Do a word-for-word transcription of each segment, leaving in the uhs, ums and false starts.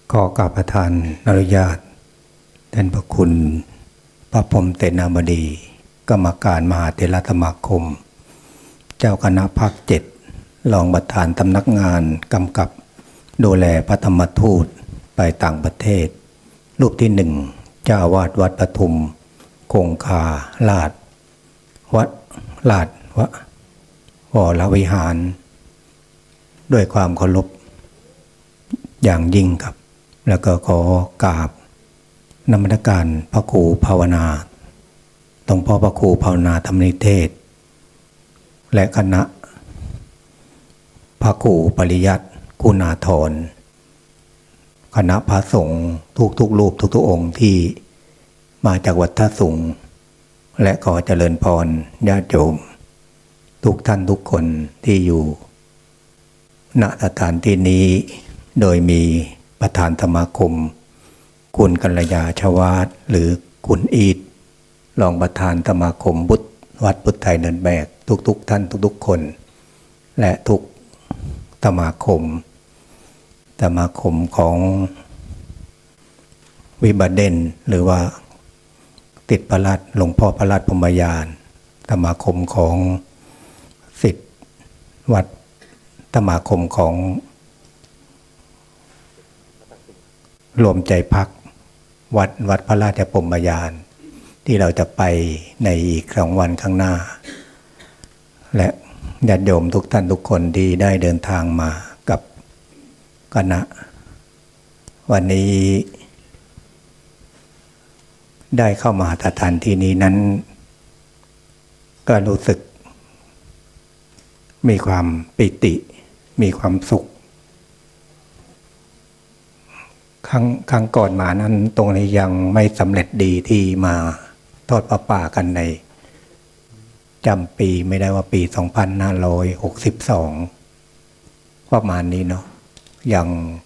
ขอกราบประทานอนุญาตท่านพระคุณพระพรหมเตนาบดีกรรมการมหาเถรสมาคมเจ้าคณะภาคเจ็ดรองประธานสำนักงานกำกับดูแลพระธรรมทูตไปต่างประเทศรูปที่หนึ่งเจ้าอาวาสวัดปทุมคงคาลาดวัดลาดวะวรวิหารด้วยความเคารพอย่างยิ่งครับแล้วก็ขอกราบนมัสการพระครูภาวนาหลวงพ่อพระครูภาวนาธรรมนิเทศและคณะพระครูปริยัติคุณาธรคณะพระสงฆ์ทุกทุกรูปทุกทุกองค์ที่มาจากวัดท่าสูงและขอเจริญพรญาติโยมทุกท่านทุกคนที่อยู่ณสถานที่นี้โดยมีประธานสมาคมคุณกัลยาชวาสหรือคุณอีทรองประธานสมาคมบุตรวัดพุทธไทยเนินแบกทุกๆท่านทุกๆคนและทุกสมาคมสมาคมของวิบัติเด่นหรือว่าติดประหลัดหลวงพ่อประหลัดพรหมยานสมาคมของศิษย์วัดสมาคมของรวมใจพักวัดวัดพระราชพรหมยานที่เราจะไปในอีกสองวันข้างหน้าและญาติโยมทุกท่านทุกคนที่ได้เดินทางมากับคณะวันนี้ได้เข้ามาสถานที่นี้นั้นก็รู้สึกมีความปิติมีความสุขครั้งครั้งก่อนมานั้นตรงนี้ยังไม่สำเร็จดีที่มาทอดพระป่ากันในจำปีไม่ได้ว่าปีสองพันห้าร้อยหกสิบสองประมาณนี้เนาะยัง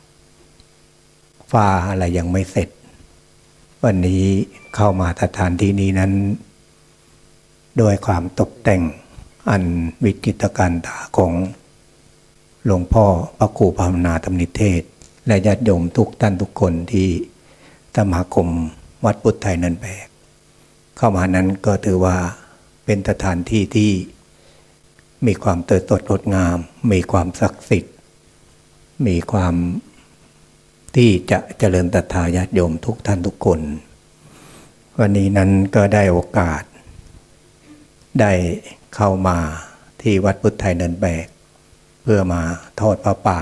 ฟ้าอะไรยังไม่เสร็จวันนี้เข้ามาสถานที่นี้นั้นด้วยความตกแต่งอันวิจิตรการตาของหลวงพ่อพระครูภาวนาธรรมนิเทศและญาติโยมทุกท่านทุกคนที่สมาคมวัดพุทธไทยเนินแบกเข้ามานั้นก็ถือว่าเป็นสถานที่ที่มีความเติบโตงดงามมีความศักดิ์สิทธิ์มีความที่จะเจริญศรัทธาญาติโยมทุกท่านทุกคนวันนี้นั้นก็ได้โอกาสได้เข้ามาที่วัดพุทธไทยเนินแบกเพื่อมาทอดพระป่า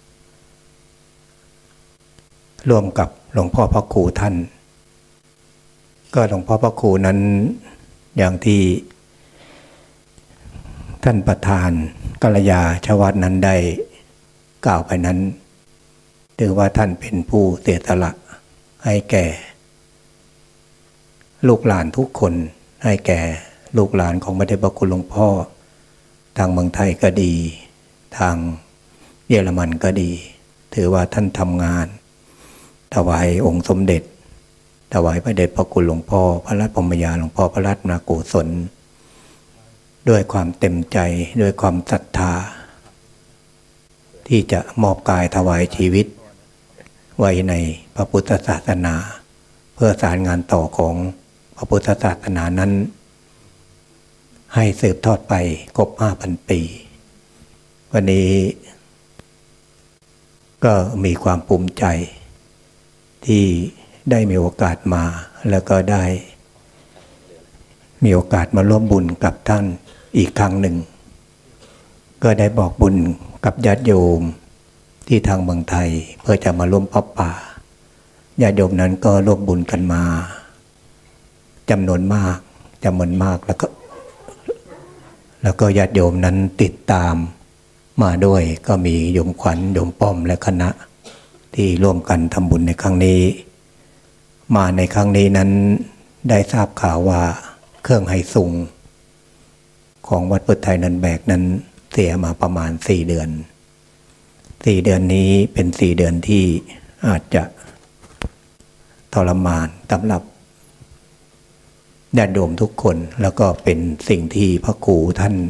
ร่วมกับหลวงพ่อพระครูท่านก็หลวงพ่อพระครูนั้นอย่างที่ท่านประธานกัลยาชวาสนั้นได้กล่าวไปนั้นถือว่าท่านเป็นผู้เสียสละให้แก่ลูกหลานทุกคนให้แก่ลูกหลานของพระเดชพระคุณหลวงพ่อทางเมืองไทยก็ดีทางเยอรมันก็ดีถือว่าท่านทำงานถวายองค์สมเด็จถวายพระเดชพระคุณหลวงพ่อพระราชพรหมยานหลวงพ่อพระราชมนาโกศลด้วยความเต็มใจด้วยความศรัทธาที่จะมอบกายถวายชีวิตไว้ในพระพุทธศาสนาเพื่อสานงานต่อของพระพุทธศาสนานั้นให้สืบทอดไปครบห้าพันปีวันนี้ก็มีความภูมิใจที่ได้มีโอกาสมาแล้วก็ได้มีโอกาสมาร่วมบุญกับท่านอีกครั้งหนึ่งก็ได้บอกบุญกับญาติโยมที่ทางเมืองไทยเพื่อจะมาร่วมพระป่าญาติโยมนั้นก็ร่วมบุญกันมาจำนวนมากจำนวนมากแล้วก็แล้วก็ญาติโยมนั้นติดตามมาด้วยก็มีโยมขวัญโยมป้อมและคณะที่ร่วมกันทำบุญในครั้งนี้มาในครั้งนี้นั้นได้ทราบข่าวว่าเครื่องไฮซุงของวัดพุทธไทยเนินแบกนั้นเสียมาประมาณสี่เดือนสี่เดือนนี้เป็นสี่เดือนที่อาจจะทรมานสำหรับญาติโยมทุกคนแล้วก็เป็นสิ่งที่พระครูท่าน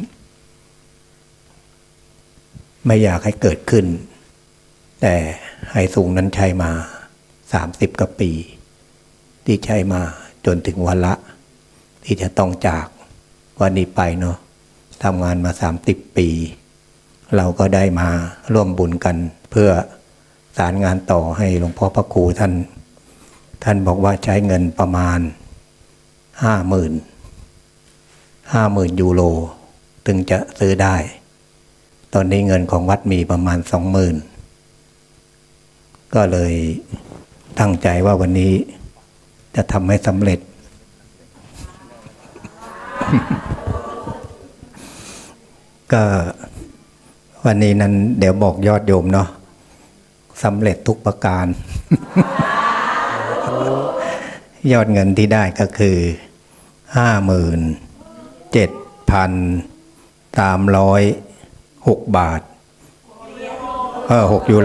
ไม่อยากให้เกิดขึ้น แต่ไฮซุงนั้นใช้มาสามสิบกว่าปีที่ใช้มาจนถึงวันละที่จะต้องจากวันนี้ไปเนาะทำงานมาสามสิบปีเราก็ได้มาร่วมบุญกันเพื่อสารงานต่อให้หลวงพ่อพระครูท่านท่านบอกว่าใช้เงินประมาณห้าหมื่นห้าหมื่นยูโรถึงจะซื้อได้ตอนนี้เงินของวัดมีประมาณสองหมื่นก็เลยตั้งใจว่าวันนี้จะทำให้สำเร็จ ก็วันนี้นั้นเดี๋ยวบอกยอดโยมเนาะสำเร็จทุกประการ ยอดเงินที่ได้ก็คือห้าหมื่นเจ็ดพันสามร้อยหกบาทเออหกยูโร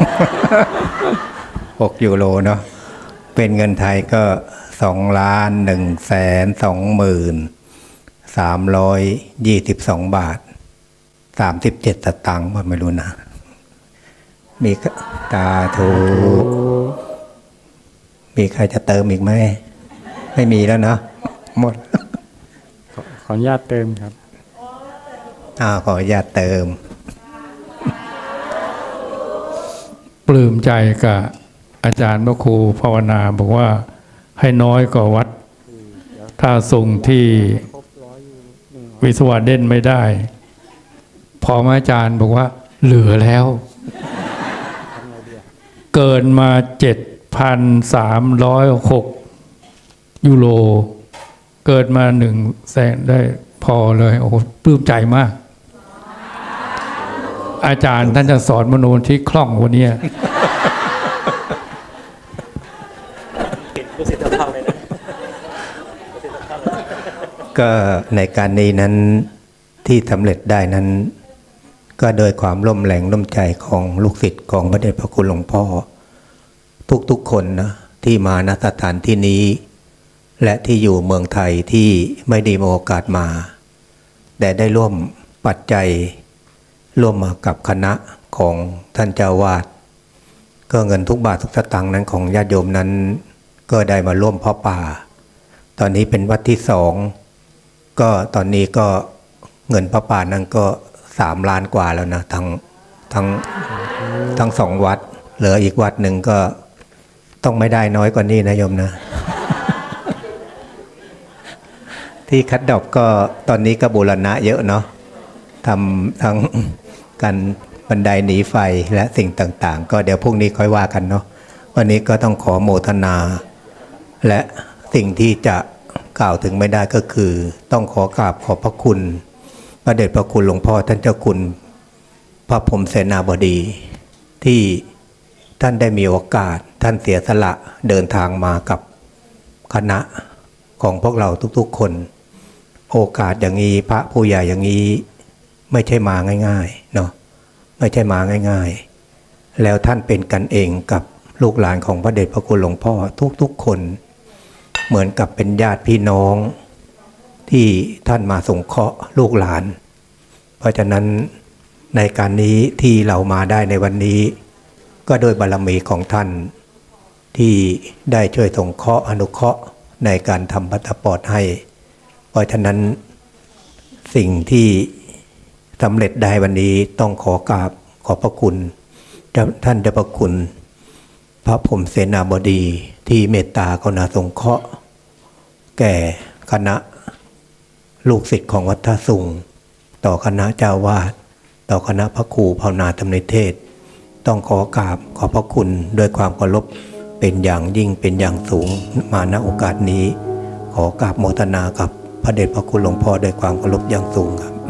หกยูโรเนาะเป็นเงินไทยก็สองล้านหนึ่งแสนสองหมื่นสามร้อยยี่สิบสองบาทสามสิบเจ็ดสตางค์ว่าไม่รู้นะมีตาถูมีใครจะเติมอีกไหมไม่มีแล้วเนาะหมดขออนุญาตเติมครับอ่าขออนุญาตเติมปลื้มใจกับอาจารย์พระครูภาวนาบอกว่าให้น้อยกว่าวัดถ้าส่งที่วิศวะเด่นไม่ได้พอมาอาจารย์บอกว่าเหลือแล้วเกินมาเจ็ดพันสามร้อยหกยูโรเกิดมาหนึ่งแสนได้พอเลยโอ้โหปลื้มใจมากอาจารย์ท่านจะสอนมโนที่คล่องวันนี้ก็ในการนี้นั้นที่สำเร็จได้นั้นก็โดยความร่วมแรงร่วมใจของลูกศิษย์ของพระเดชพระคุณหลวงพ่อทุกๆคนนะที่มาณสถานที่นี้และที่อยู่เมืองไทยที่ไม่ได้มีโอกาสมาแต่ได้ร่วมปัจจัยร่วมมากับคณะของท่านเจ้าวาดก็เงินทุกบาททุกสตางค์นั้นของญาติโยมนั้นก็ได้มาร่วมพ่อป่าตอนนี้เป็นวัดที่สองก็ตอนนี้ก็เงินพ่อป่านั้นก็สามล้านกว่าแล้วนะทั้งทั้งทั้งสองวัดเหลืออีกวัดหนึ่งก็ต้องไม่ได้น้อยกว่านี้นะโยมนะ ที่คัดดอกก็ตอนนี้ก็บูรณะเยอะเนาะทำทั้งการบันไดหนีไฟและสิ่งต่างๆก็เดี๋ยวพรุ่งนี้ค่อยว่ากันเนาะวันนี้ก็ต้องขอโมทนาและสิ่งที่จะกล่าวถึงไม่ได้ก็คือต้องขอกราบขอบพระคุณพระเดชพระคุณหลวงพ่อท่านเจ้าคุณพระพรหมเสนาบดีที่ท่านได้มีโอกาสท่านเสียสละเดินทางมากับคณะของพวกเราทุกๆคนโอกาสอย่างนี้พระผู้ใหญ่อย่างนี้ไม่ใช่มาง่ายๆเนาะไม่ใช่มาง่ายๆแล้วท่านเป็นกันเองกับลูกหลานของพระเดชพระคุณหลวงพ่อทุกๆคนเหมือนกับเป็นญาติพี่น้องที่ท่านมาสงเคราะห์ลูกหลานเพราะฉะนั้นในการนี้ที่เรามาได้ในวันนี้ก็โดยบารมีของท่านที่ได้ช่วยสงเคราะห์อนุเคราะห์ในการทำพาสปอร์ตให้เพราะฉะนั้นสิ่งที่สำเร็จได้วันนี้ต้องขอกราบขอบพระคุณท่านเจ้าพระคุณพระพรหมเสนาบดีที่เมตตากรุณาสงเคราะห์แก่คณะลูกศิษย์ของวัดท่าสุงต่อคณะเจ้าวาดต่อคณะพระครูภาวนาธรรมนิเทศต้องขอกราบขอบพระคุณด้วยความเคารพเป็นอย่างยิ่งเป็นอย่างสูงมาณโอกาสนี้ขอกราบโมทนากับพระเดชพระคุณหลวงพ่อด้วยความเคารพอย่างสูงครับ